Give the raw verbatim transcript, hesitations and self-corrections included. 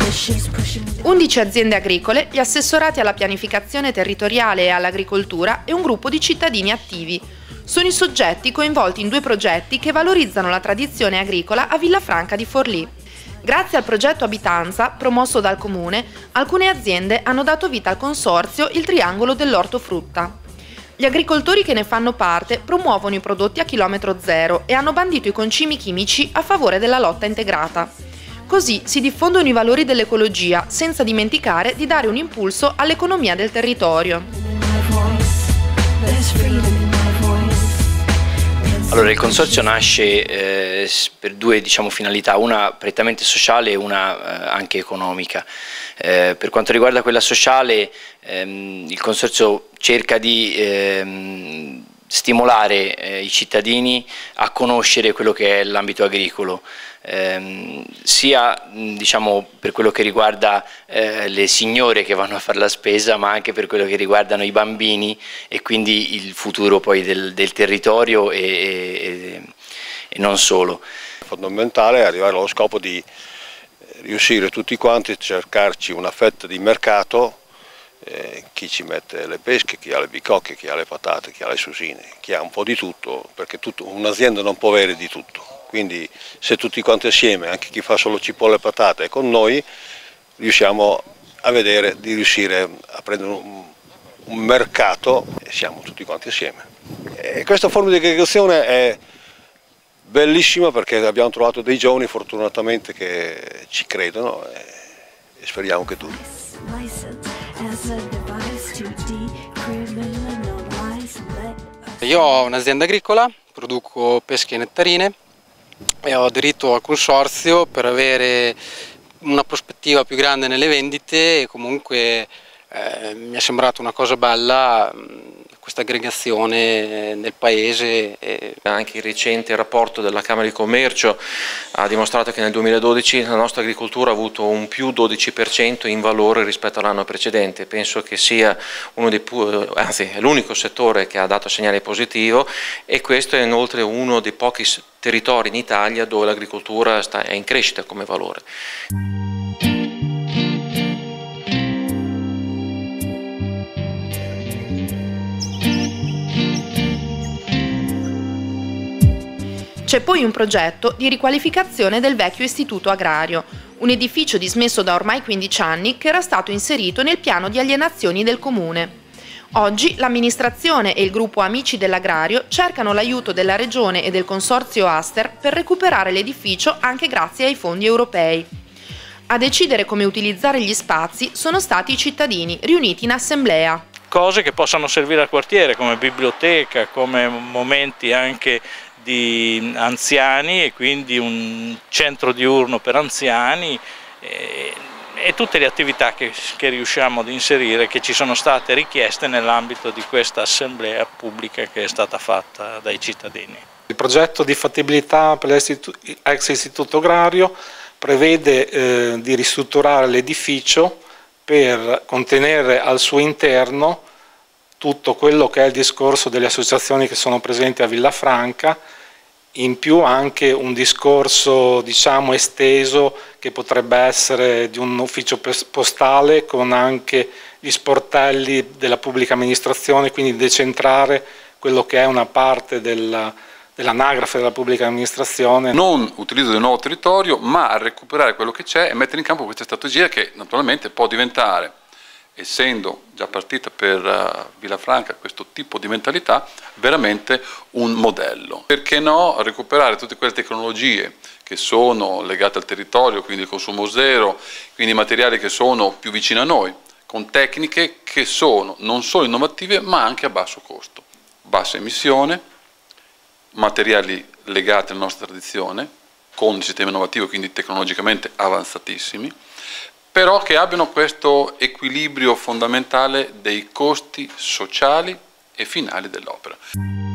undici aziende agricole, gli assessorati alla pianificazione territoriale e all'agricoltura e un gruppo di cittadini attivi. Sono i soggetti coinvolti in due progetti che valorizzano la tradizione agricola a Villafranca di Forlì. Grazie al progetto Abitanza, promosso dal Comune, alcune aziende hanno dato vita al consorzio Il Triangolo dell'Ortofrutta. Gli agricoltori che ne fanno parte promuovono i prodotti a chilometro zero e hanno bandito i concimi chimici a favore della lotta integrata. Così si diffondono i valori dell'ecologia, senza dimenticare di dare un impulso all'economia del territorio. Allora, il consorzio nasce eh, per due diciamo, finalità, una prettamente sociale e una eh, anche economica. Eh, per quanto riguarda quella sociale, ehm, il consorzio cerca di ehm, stimolare eh, i cittadini a conoscere quello che è l'ambito agricolo, ehm, sia diciamo, per quello che riguarda eh, le signore che vanno a fare la spesa, ma anche per quello che riguardano i bambini e quindi il futuro poi del, del territorio e, e, e non solo. Fondamentale è arrivare allo scopo di riuscire tutti quanti a cercarci una fetta di mercato. Eh, chi ci mette le pesche, chi ha le bicocche, chi ha le patate, chi ha le susine, chi ha un po' di tutto, perché un'azienda non può avere di tutto, quindi se tutti quanti assieme, anche chi fa solo cipolle e patate è con noi, riusciamo a vedere di riuscire a prendere un, un mercato e siamo tutti quanti assieme. E questa forma di aggregazione è bellissima perché abbiamo trovato dei giovani fortunatamente che ci credono e, e speriamo che duri. Io ho un'azienda agricola, produco pesche e nettarine e ho aderito al consorzio per avere una prospettiva più grande nelle vendite e comunque eh, mi è sembrata una cosa bella questa aggregazione nel paese. E... Anche il recente rapporto della Camera di Commercio ha dimostrato che nel duemiladodici la nostra agricoltura ha avuto un più dodici per cento in valore rispetto all'anno precedente. Penso che sia uno dei anzi è l'unico settore che ha dato segnale positivo e questo è inoltre uno dei pochi territori in Italia dove l'agricoltura è in crescita come valore. C'è poi un progetto di riqualificazione del vecchio istituto agrario, un edificio dismesso da ormai quindici anni che era stato inserito nel piano di alienazioni del Comune. Oggi l'amministrazione e il gruppo Amici dell'Agrario cercano l'aiuto della Regione e del Consorzio Aster per recuperare l'edificio anche grazie ai fondi europei. A decidere come utilizzare gli spazi sono stati i cittadini riuniti in assemblea. Cose che possano servire al quartiere come biblioteca, come momenti anche di anziani e quindi un centro diurno per anziani e, e tutte le attività che, che riusciamo ad inserire, che ci sono state richieste nell'ambito di questa assemblea pubblica che è stata fatta dai cittadini. Il progetto di fattibilità per l'ex istituto agrario prevede eh, di ristrutturare l'edificio per contenere al suo interno tutto quello che è il discorso delle associazioni che sono presenti a Villafranca, in più anche un discorso diciamo esteso che potrebbe essere di un ufficio postale con anche gli sportelli della pubblica amministrazione, quindi decentrare quello che è una parte della, dell'anagrafe della pubblica amministrazione. Non utilizzo del nuovo territorio, ma a recuperare quello che c'è e mettere in campo questa strategia che naturalmente può diventare, essendo già partita per uh, Villafranca questo tipo di mentalità, veramente un modello. Perché no recuperare tutte quelle tecnologie che sono legate al territorio, quindi il consumo zero, quindi materiali che sono più vicini a noi, con tecniche che sono non solo innovative ma anche a basso costo. Bassa emissione, materiali legati alla nostra tradizione, con un sistema innovativo, quindi tecnologicamente avanzatissimi, però che abbiano questo equilibrio fondamentale dei costi sociali e finali dell'opera.